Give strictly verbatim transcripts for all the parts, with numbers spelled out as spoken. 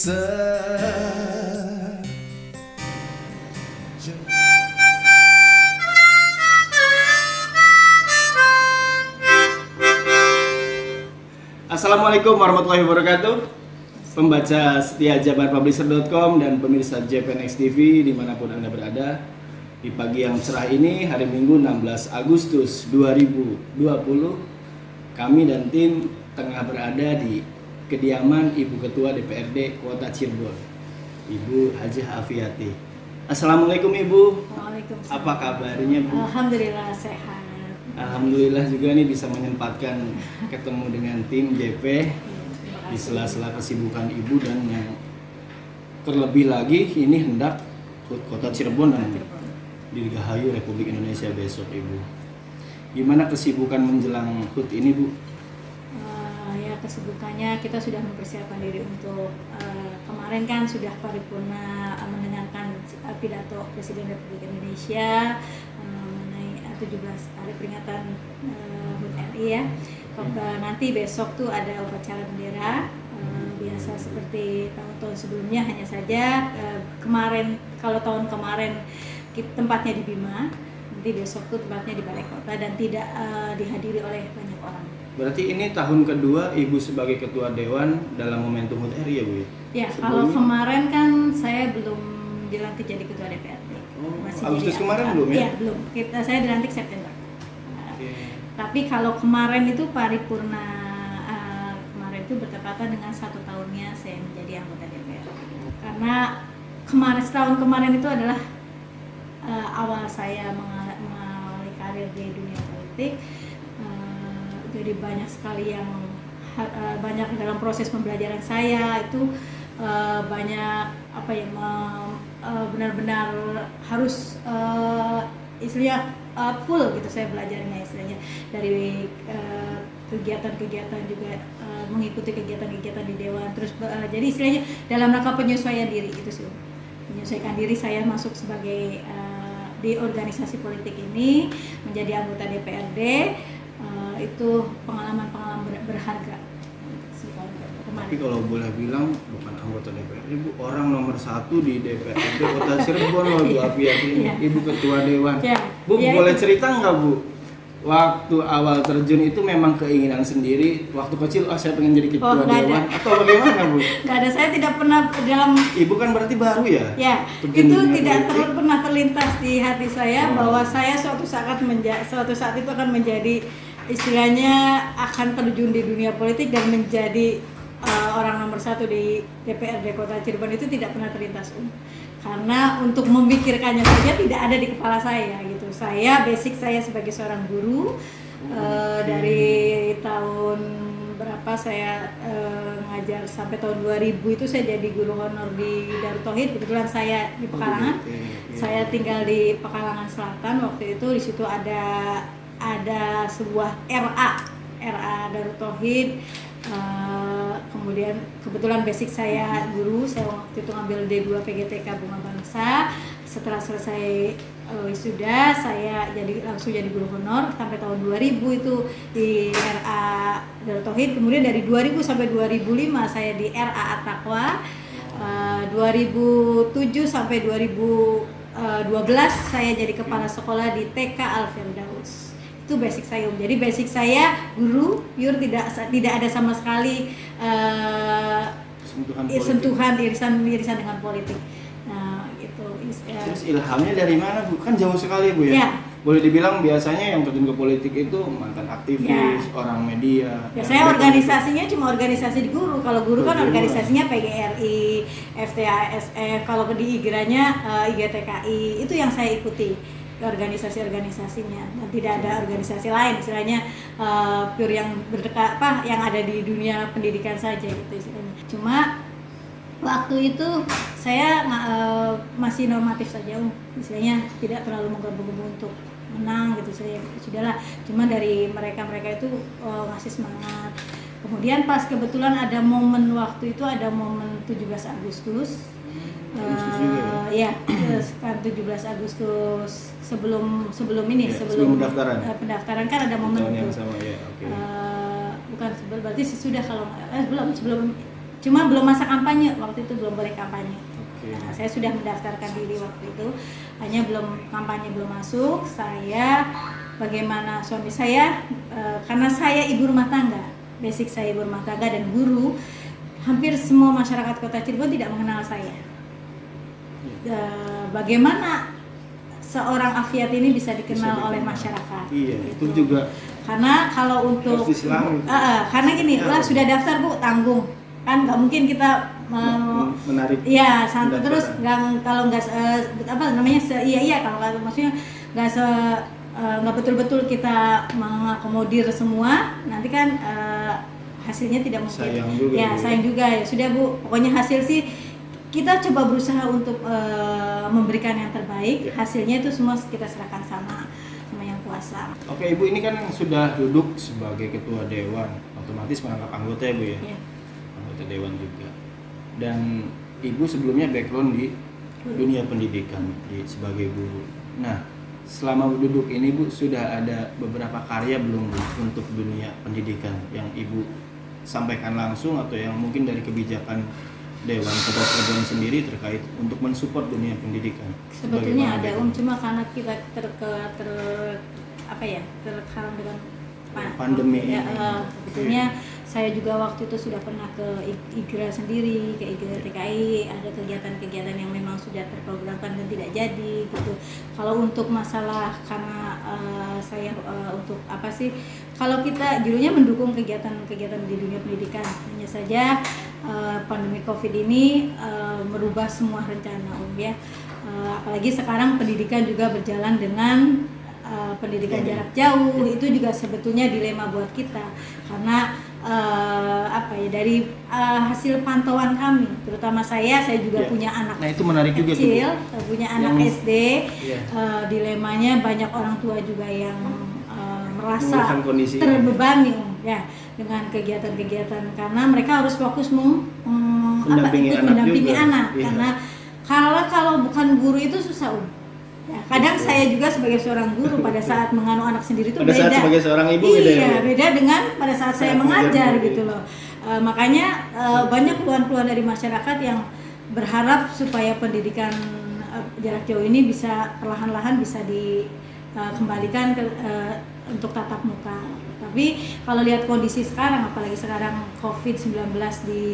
se Assalamualaikum warahmatullahi wabarakatuh. Pembaca setia jabar publisher dot com dan pemirsa J P N X T V dimanapun Anda berada. Di pagi yang cerah ini, hari Minggu enam belas Agustus dua ribu dua puluh, kami dan tim tengah berada di kediaman Ibu Ketua D P R D Kota Cirebon, Ibu Hajah Afiati. Assalamualaikum Ibu. Waalaikumsalam. Apa kabarnya Bu? Alhamdulillah sehat. Alhamdulillah juga nih bisa menyempatkan ketemu dengan tim J P di sela-sela kesibukan Ibu, dan yang terlebih lagi ini hendak H U T Kota Cirebon dan Dirgahayu Republik Indonesia besok Ibu. Gimana kesibukan menjelang H U T ini Bu? Uh, ya kesibukannya kita sudah mempersiapkan diri untuk uh, kemarin kan sudah paripurna uh, mendengarkan uh, pidato Presiden Republik Indonesia uh, mengenai uh, tujuh belas hari peringatan uh, H U T R I ya. Uh, nanti besok tuh ada upacara bendera uh, biasa seperti tahun-tahun sebelumnya, hanya saja uh, kemarin kalau tahun kemarin tempatnya di Bima, nanti besok tuh tempatnya di Balai Kota dan tidak uh, dihadiri oleh banyak orang. Berarti ini tahun kedua Ibu sebagai Ketua Dewan dalam momentum H U T R I ya Bu? Ya, kalau kemarin kan saya belum dilantik jadi Ketua D P R D. Oh, Masih Agustus jadi, kemarin uh, belum ya? Iya, belum. Kita, saya dilantik September. Okay. Tapi kalau kemarin itu paripurna uh, kemarin itu bertepatan dengan satu tahunnya saya menjadi anggota D P R. Karena kemarin setahun kemarin itu adalah uh, awal saya mengawali karir di dunia politik. Uh, jadi banyak sekali yang uh, banyak dalam proses pembelajaran saya itu uh, banyak apa ya uh, benar-benar harus uh, istilahnya uh, full gitu saya belajarnya, istilahnya dari uh, kegiatan-kegiatan juga uh, mengikuti kegiatan-kegiatan di dewan, terus uh, jadi istilahnya dalam rangka penyesuaian diri itu sih, menyesuaikan diri saya masuk sebagai uh, di organisasi politik ini menjadi anggota D P R D. Uh, itu pengalaman-pengalaman ber- berharga. Tapi kalau boleh bilang bukan anggota D P R D Bu, orang nomor satu di D P R D Kota Cirebon loh Bu Afiati ini, Ibu Ketua Dewan. Ya, Bu ya, boleh itu. cerita nggak Bu? Waktu awal terjun itu memang keinginan sendiri, waktu kecil oh saya pengen jadi Ketua Oh, Dewan ada. atau bagaimana Bu? Nggak ada, saya tidak pernah dalam. Ibu kan berarti baru ya? Ya, terjun itu dunia tidak politik. ter- pernah terlintas di hati saya Oh. bahwa saya suatu saat menja- suatu saat itu akan menjadi istilahnya akan terjun di dunia politik dan menjadi uh, orang nomor satu di D P R D Kota Cirebon. Itu tidak pernah terlintas um. Karena untuk memikirkannya saja tidak ada di kepala saya gitu. Saya basic saya sebagai seorang guru uh, dari tahun berapa saya uh, ngajar sampai tahun dua ribu itu saya jadi guru honor di Darut Tauhid. Kebetulan saya di Pekalongan. Oh, okay. Yeah. Saya tinggal di Pekalongan Selatan waktu itu. Di situ ada ada sebuah R A R A Darut Tauhid. Uh, kemudian kebetulan basic saya guru, saya waktu itu ngambil D dua P G T K Bunga Bangsa. Setelah selesai uh, wisuda saya jadi langsung jadi guru honor sampai tahun dua ribu itu di R A Darut Tauhid. Kemudian dari dua ribu sampai dua ribu lima saya di R A At-Taqwa. uh, dua ribu tujuh sampai dua ribu dua belas saya jadi kepala sekolah di T K Al-Firdaus. Itu basic saya. Jadi basic saya guru, pure, tidak tidak ada sama sekali uh, Sentuhan eh, politik. sentuhan irisan irisan dengan politik. Nah, gitu. Is- uh, Terus ilhamnya dari mana Bu? Kan jauh sekali Bu ya? Ya. Boleh dibilang biasanya yang terjun ke politik itu mantan aktivis, Ya. orang media. Ya, yang saya ada organisasinya cuma organisasi di guru. Kalau guru kan Guru. organisasinya P G R I, F T A S F. Kalau di I G R A-nya uh, I G T K I. Itu yang saya ikuti, organisasi-organisasinya. Dan tidak ada organisasi lain, istilahnya uh, pure yang berdekat apa yang ada di dunia pendidikan saja gitu istilahnya. Cuma waktu itu saya uh, masih normatif saja, um, istilahnya tidak terlalu menggebu-gebu untuk menang gitu. Saya sudahlah, cuma dari mereka-mereka itu uh, ngasih semangat. Kemudian pas kebetulan ada momen waktu itu ada momen tujuh belas Agustus. Agustus juga ya? Ya, kan tujuh belas Agustus sebelum sebelum ini Ya, sebelum, sebelum pendaftaran. uh, pendaftaran kan ada momen Tahun yang itu. sama ya, oke. Uh, bukan sebelum, berarti sudah kalau eh, belum sebelum Cuma belum masa kampanye, waktu itu belum boleh kampanye. Oke. Nah, saya sudah mendaftarkan diri waktu itu, hanya belum kampanye belum masuk. Saya bagaimana suami saya, e, karena saya ibu rumah tangga, basic saya ibu rumah tangga dan guru, hampir semua masyarakat Kota Cirebon tidak mengenal saya. E, bagaimana seorang Afiat ini bisa dikenal bisa oleh masyarakat? Iya, gitu. itu juga. Karena kalau untuk, uh, uh, karena gini, ya. Lah sudah daftar Bu, tanggung, kan nggak mungkin kita uh, menarik. Iya, santai terus nggak kalau nggak uh, apa namanya se, iya iya kalau maksudnya nggak se nggak uh, betul-betul kita mengakomodir semua, nanti kan uh, hasilnya tidak mungkin. Sayang juga. Ya, sayang juga ya. Sudah Bu, pokoknya hasil sih kita coba berusaha untuk uh, memberikan yang terbaik. Ya. Hasilnya itu semua kita serahkan sama sama yang kuasa. Oke Ibu, ini kan sudah duduk sebagai ketua dewan, otomatis menganggap anggota ya Bu ya, ya. Anggota dewan juga. Dan Ibu sebelumnya background di dunia pendidikan di sebagai guru. Nah, selama duduk ini Bu sudah ada beberapa karya belum Bu untuk dunia pendidikan yang Ibu sampaikan langsung atau yang mungkin dari kebijakan Dewan Kota Cirebon sendiri terkait untuk mensupport dunia pendidikan? Sebetulnya ada Om, cuma karena kita ter, ter, ter apa ya terhalang dengan pandemi. Ya, uh, sebetulnya saya juga waktu itu sudah pernah ke I G R A sendiri, ke I G R A T K I, ada kegiatan-kegiatan yang memang sudah terprogramkan dan tidak jadi gitu. Kalau untuk masalah karena uh, saya uh, untuk apa sih? Kalau kita judulnya mendukung kegiatan-kegiatan di dunia pendidikan, hanya saja uh, pandemi Covid ini uh, merubah semua rencana Om ya. Uh, apalagi sekarang pendidikan juga berjalan dengan uh, pendidikan jarak jauh, itu juga sebetulnya dilema buat kita karena uh, apa ya dari uh, hasil pantauan kami, terutama saya, saya juga yeah. punya anak nah, itu menarik kecil, juga tuh. punya anak yang, S D, yeah. uh, dilemanya banyak orang tua juga yang uh, merasa terbebani ya dengan kegiatan-kegiatan karena mereka harus fokus meng, um, mendampingi apa, ikut anak, mendampingi juga. anak Yeah. karena kalau kalau bukan guru itu susah um. Ya, kadang Betul. Saya juga sebagai seorang guru pada saat menganu anak sendiri itu pada beda. Saat sebagai seorang ibu iya, beda ya, beda dengan pada saat saya, saya mengajar gitu loh. Uh, makanya uh, banyak keluhan-keluhan dari masyarakat yang berharap supaya pendidikan uh, jarak jauh ini bisa perlahan-lahan bisa dikembalikan ke, uh, untuk tatap muka. Tapi kalau lihat kondisi sekarang, apalagi sekarang covid sembilan belas di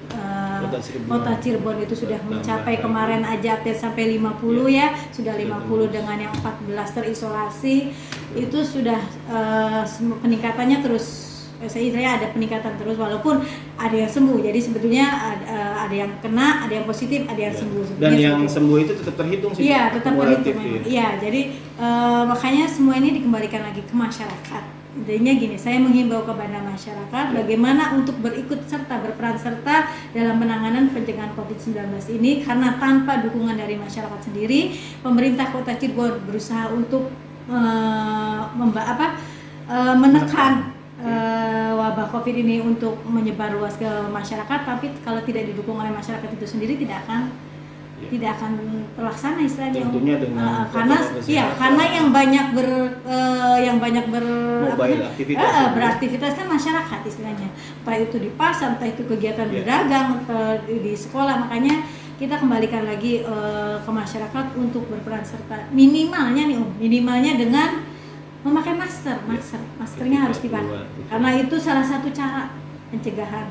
uh, Kota, Cirebon. Kota Cirebon itu sudah Tambah mencapai lagi. Kemarin aja update sampai lima puluh ya, ya sudah lima puluh dengan yang empat belas terisolasi, ya. Itu sudah uh, peningkatannya terus, saya saya ada peningkatan terus walaupun ada yang sembuh. Jadi sebetulnya ada, ada yang kena, ada yang positif, ada yang ya. sembuh. Dan yang sembuh. sembuh itu tetap terhitung sih. Iya, tetap terhitung. Iya, ya, jadi uh, makanya semua ini dikembalikan lagi ke masyarakat. Intinya gini, saya menghimbau kepada masyarakat bagaimana untuk berikut serta, berperan serta dalam penanganan pencegahan covid sembilan belas ini karena tanpa dukungan dari masyarakat sendiri, pemerintah Kota Cirebon berusaha untuk uh, memba apa, uh, menekan uh, wabah Covid ini untuk menyebar luas ke masyarakat, tapi kalau tidak didukung oleh masyarakat itu sendiri tidak akan ya. tidak akan terlaksana istilahnya. Tentunya dengan uh, karena ya karena yang banyak ber uh, yang banyak ber Mobile, apa, aktivitas, uh, beraktivitas kan masyarakat istilahnya, entah itu di pasar, entah itu kegiatan yeah. berdagang, uh, di sekolah. Makanya kita kembalikan lagi uh, ke masyarakat untuk berperan serta minimalnya nih Om, minimalnya dengan memakai masker, masker, maskernya harus dipakai karena itu salah satu cara pencegahan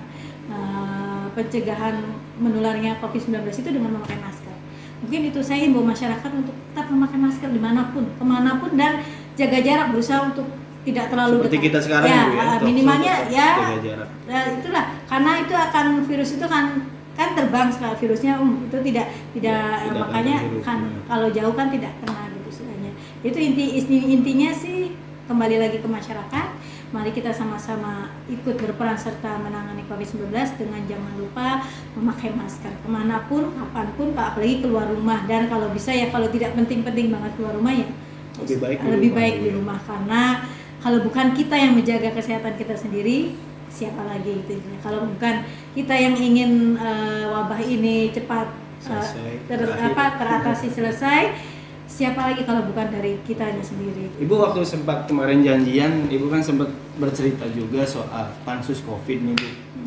uh, pencegahan menularnya covid sembilan belas itu dengan memakai masker. Mungkin itu saya himbau masyarakat untuk tetap memakai masker dimanapun, kemanapun dan jaga jarak, berusaha untuk tidak terlalu seperti dekat. Kita sekarang ya, ya, minimalnya ya, ya itulah karena itu akan virus itu kan kan terbang sekali virusnya um itu tidak tidak, ya, tidak makanya kan ya. Kalau jauh kan tidak kena gitu istilahnya. Itu inti intinya sih kembali lagi ke masyarakat. Mari kita sama-sama ikut berperan serta menangani covid sembilan belas dengan jangan lupa memakai masker kemanapun, kapanpun, apalagi keluar rumah. Dan kalau bisa ya kalau tidak penting-penting banget keluar rumah ya lebih baik, lebih di, baik rumah, di rumah karena kalau bukan kita yang menjaga kesehatan kita sendiri, siapa lagi itu? Kalau bukan kita yang ingin uh, wabah ini cepat uh, ter, apa, teratasi selesai, siapa lagi kalau bukan dari kitanya sendiri? Ibu waktu sempat kemarin janjian, Ibu kan sempat bercerita juga soal pansus Covid nih Bu. Hmm.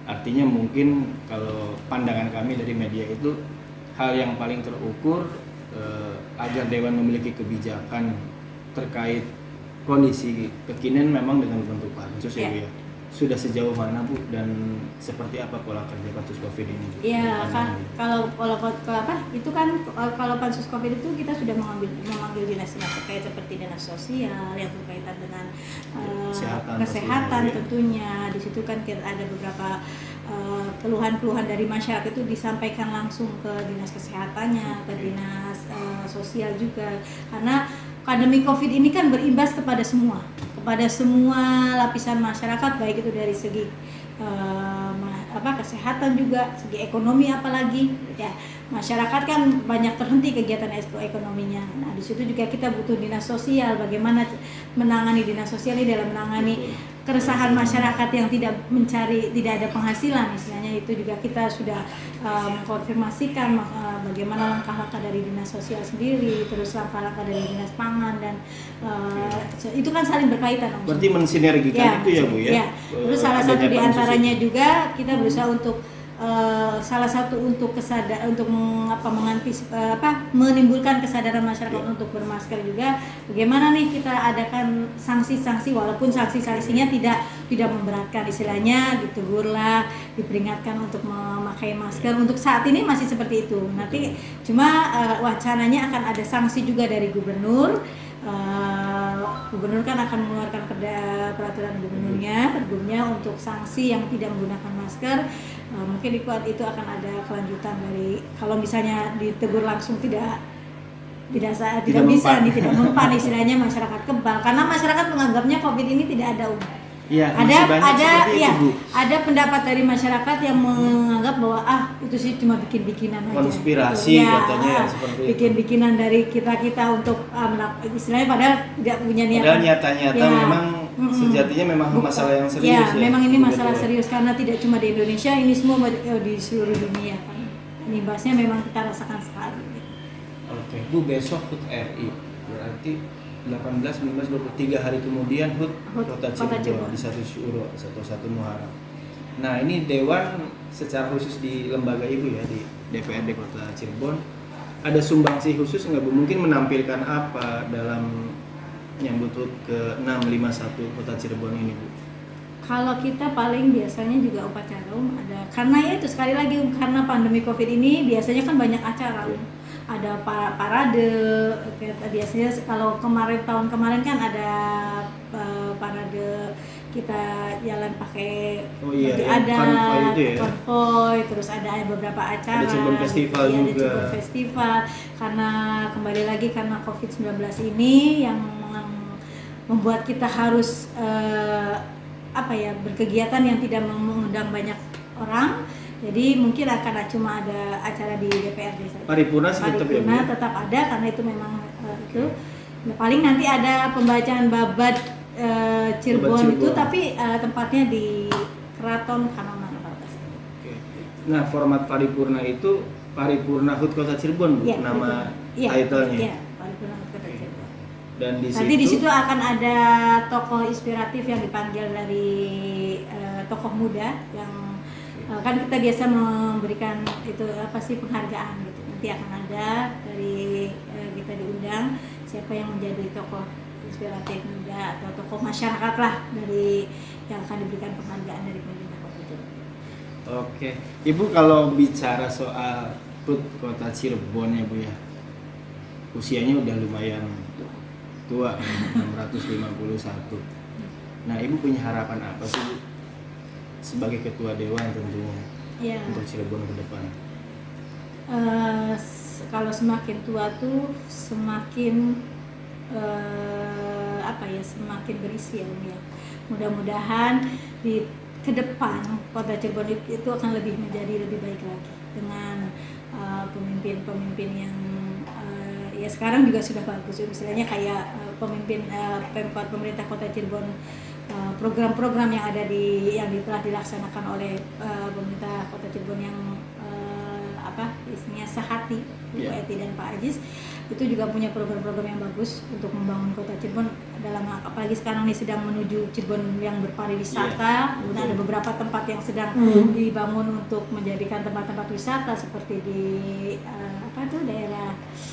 Artinya mungkin kalau pandangan kami dari media itu hal yang paling terukur eh, agar Dewan memiliki kebijakan terkait kondisi kekinian memang dengan bentuk pansus ya, Ya. Bu ya. Sudah sejauh mana Bu dan seperti apa pola kerja pansus Covid ini? Iya kan, kalau kalau kalau apa itu kan kalau pansus Covid itu kita sudah mengambil memanggil dinas-dinas terkait seperti dinas sosial yang berkaitan dengan uh, kesehatan, kesehatan ya. Tentunya di situ kan kita ada beberapa uh, keluhan-keluhan dari masyarakat itu disampaikan langsung ke dinas kesehatannya, ke dinas uh, sosial juga, karena pandemi Covid ini kan berimbas kepada semua, kepada semua lapisan masyarakat, baik itu dari segi uh, apa kesehatan juga, segi ekonomi apalagi ya. Masyarakat kan banyak terhenti kegiatan ekonominya. Nah, di situ juga kita butuh dinas sosial, bagaimana menangani dinas sosial ini dalam menangani keresahan masyarakat yang tidak mencari, tidak ada penghasilan istilahnya. Itu juga kita sudah uh, mengkonfirmasikan uh, bagaimana langkah-langkah dari dinas sosial sendiri, terus langkah-langkah dari dinas pangan, dan uh, itu kan saling berkaitan. Berarti mensinergikan ya, itu ya Bu ya. Ya. Terus salah satu diantaranya juga kita berusaha untuk Uh, salah satu untuk kesadar untuk mengapa mengantis uh, apa menimbulkan kesadaran masyarakat yeah. untuk bermasker juga. Bagaimana nih kita adakan sanksi-sanksi, walaupun sanksi-sanksinya tidak tidak memberatkan, istilahnya ditegurlah, diperingatkan untuk memakai masker. Untuk saat ini masih seperti itu. Nanti cuma uh, wacananya akan ada sanksi juga dari gubernur. Uh, gubernur kan akan mengeluarkan peraturan gubernurnya, pergubnya untuk sanksi yang tidak menggunakan masker. Uh, mungkin itu, itu akan ada kelanjutan dari kalau misalnya ditegur langsung tidak tidak tidak, tidak bisa nih, tidak mempan istilahnya masyarakat kebal, karena masyarakat menganggapnya Covid ini tidak ada umum. Ya, ada ada ya itu, ada pendapat dari masyarakat yang menganggap bahwa ah itu sih cuma bikin-bikinan aja. Konspirasi gitu. Ya, katanya ya, seperti bikin-bikinan dari kita-kita untuk uh, istilahnya padahal tidak punya niatan. Padahal nyata-nyata ya, memang mm-mm. sejatinya memang Bukan. masalah yang serius ya. Ya, memang ini masalah ya. serius karena tidak cuma di Indonesia, ini semua di seluruh dunia kan. Imbasnya memang kita rasakan sekali. Oke, Bu, besok H U T R I berarti delapan belas, sembilan belas, dua puluh tiga hari kemudian H U T Kota Cirebon di satu Syuro atau satu Muharram. Nah, ini Dewan secara khusus di lembaga Ibu ya, di D P R D Kota Cirebon ada sumbangsi khusus nggak Bu? Mungkin menampilkan apa dalam nyambut H U T ke enam ratus lima puluh satu Kota Cirebon ini Bu? Kalau kita paling biasanya juga upacara um, ada, karena ya itu sekali lagi karena pandemi Covid ini biasanya kan banyak acara um. Ada parade, biasanya kalau kemarin tahun kemarin kan ada uh, parade kita jalan pakai oh, iya, ada konvoy itu ya? konvoy, terus ada beberapa acara, ada Cirebon Festival ya, juga. Ada Cirebon Festival, karena kembali lagi karena Covid sembilan belas ini yang membuat kita harus uh, apa ya berkegiatan yang tidak mengundang banyak orang. Jadi mungkin akan cuma ada acara di D P R D saja. Paripurna tetap ya, Paripurna tetap ada karena itu memang uh, itu. Nah, paling nanti ada pembacaan babat uh, Cirebon, Cirebon itu, tapi uh, tempatnya di Keraton Kanoman. Oke. Nah, format paripurna itu paripurna H U T Kota Cirebon, Bu, ya, nama ya, title-nya. Iya, paripurna H U T Kota Cirebon. Dan di nanti situ, di situ akan ada tokoh inspiratif yang dipanggil dari uh, tokoh muda yang kan kita biasa memberikan itu apa sih penghargaan gitu. Nanti akan ada dari eh, kita diundang siapa yang menjadi tokoh inspiratif muda atau tokoh masyarakat lah dari yang akan diberikan penghargaan dari pemerintah Kota Cirebon. Oke, Ibu kalau bicara soal H U T Kota Cirebon ya Bu ya, usianya udah lumayan tua, enam ratus lima puluh satu. Nah, Ibu punya harapan apa sih Bu? Sebagai ketua dewan tentunya ya. Untuk Cirebon ke depan. Uh, kalau semakin tua tuh semakin uh, apa ya semakin berisi ya. Mudah-mudahan di ke depan Kota Cirebon itu akan lebih menjadi lebih baik lagi dengan uh, pemimpin-pemimpin yang uh, ya sekarang juga sudah bagus. Misalnya kayak uh, pemimpin uh, Pemkot pemerintah Kota Cirebon. Program-program yang ada di yang telah dilaksanakan oleh uh, pemerintah Kota Cirebon yang uh, apa isinya sehati Bu yeah. Eti dan Pak Ajis itu juga punya program-program yang bagus untuk membangun Kota Cirebon. dalam apalagi sekarang ini sedang menuju Cirebon yang berpariwisata, yeah. ada beberapa tempat yang sedang hmm. dibangun untuk menjadikan tempat-tempat wisata seperti di uh, apa tuh daerah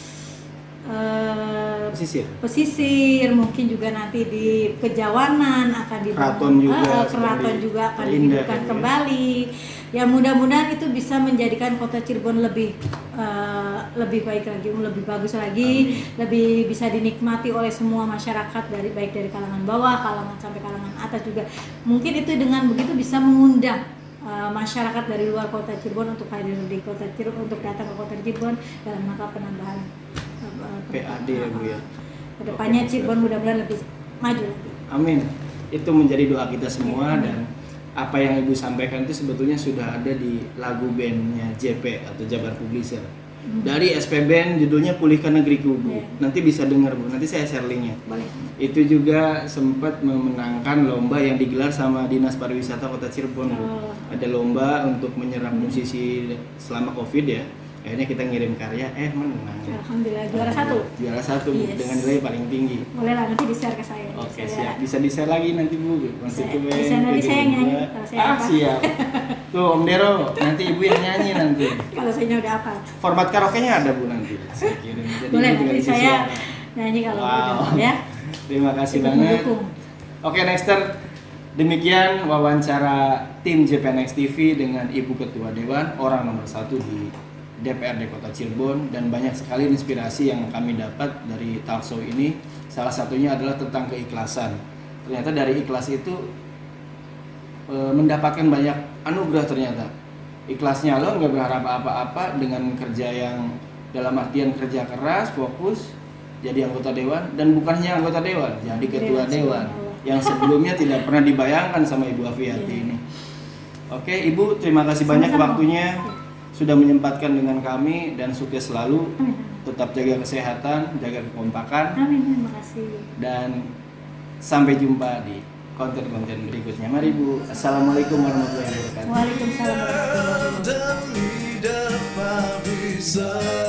uh, pesisir. pesisir, mungkin juga nanti di Kejawanan akan dibangun, Keraton juga, uh, Keraton juga akan dihidupkan ya. kembali. Ya mudah-mudahan itu bisa menjadikan kota Cirebon lebih uh, lebih baik lagi, lebih bagus lagi, Amin. lebih bisa dinikmati oleh semua masyarakat dari baik dari kalangan bawah, kalangan sampai kalangan atas juga. Mungkin itu dengan begitu bisa mengundang uh, masyarakat dari luar kota Cirebon untuk hadir di kota Cirebon, untuk datang ke kota Cirebon dalam rangka penambahan uh, P A D ya Bu ya. Kedepannya Cirebon mudah-mudahan lebih maju lagi. Amin. Itu menjadi doa kita semua. Amin. Dan apa yang Ibu sampaikan itu sebetulnya sudah ada di lagu bandnya J P atau Jabar Publisher. Hmm. Dari S P Band judulnya Pulihkan Negeriku Bu. Yeah. Nanti bisa dengar Bu, nanti saya share linknya. Boleh. Itu juga sempat memenangkan lomba yang digelar sama Dinas Pariwisata Kota Cirebon Bu. Oh. Ada lomba untuk menyerap hmm. musisi selama Covid ya. Akhirnya kita ngirim karya, eh menang. Alhamdulillah juara satu. Juara satu yes. dengan nilai paling tinggi. Boleh lah nanti di share ke saya. Oke okay, siap. Bisa di share lagi nanti Bu. Bisa, bisa nanti saya nyanyi. Saya ah apa? Siap. Tuh Om Dero, nanti Ibu yang nyanyi nanti. Kalau saya udah apa? Format karaoke-nya ada Bu nanti. Saya kirim. Jadi boleh nanti saya nyanyi kalau wow. udah ya. Terima kasih Kita banget. Oke okay, Nexter. Demikian wawancara tim J P N X T V dengan Ibu Ketua Dewan, orang nomor satu di D P R D Kota Cirebon, dan banyak sekali inspirasi yang kami dapat dari talk show ini. Salah satunya adalah tentang keikhlasan. Ternyata dari ikhlas itu e, mendapatkan banyak anugerah ternyata. Ikhlasnya lo nggak berharap apa-apa dengan kerja yang dalam artian kerja keras, fokus, jadi anggota dewan, dan bukan hanya anggota dewan, jadi ketua dewan yang sebelumnya tidak pernah dibayangkan sama Ibu Afiati ini. Oke Ibu, terima kasih banyak waktunya. Sudah menyempatkan dengan kami, dan sukses selalu. Amin. Tetap jaga kesehatan, jaga kekompakan. Amin, terima kasih. Dan sampai jumpa di konten-konten berikutnya. Mari Bu. Assalamualaikum warahmatullahi wabarakatuh. Waalaikumsalam warahmatullahi wabarakatuh.